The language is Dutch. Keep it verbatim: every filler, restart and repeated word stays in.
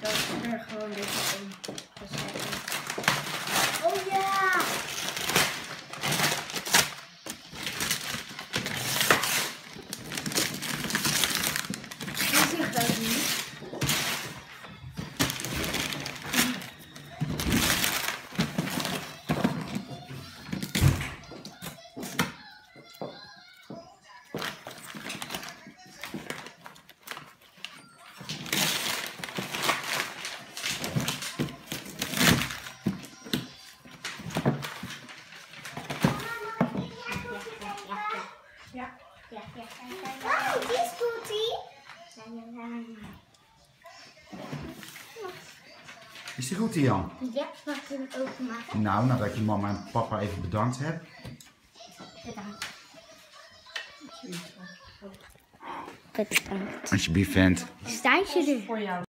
Dat ik er gewoon dit in ga zetten. Oh ja! Die zie ik ook niet. Ja, ja, ja, ja. Oh, die is goed, die. Is die goed, Jan? Ja, mag ik hem openmaken? Nou, nadat je mama en papa even bedankt hebt. Bedankt. Bedankt. Alsjeblieft, vent. Staat je er? Voor jou.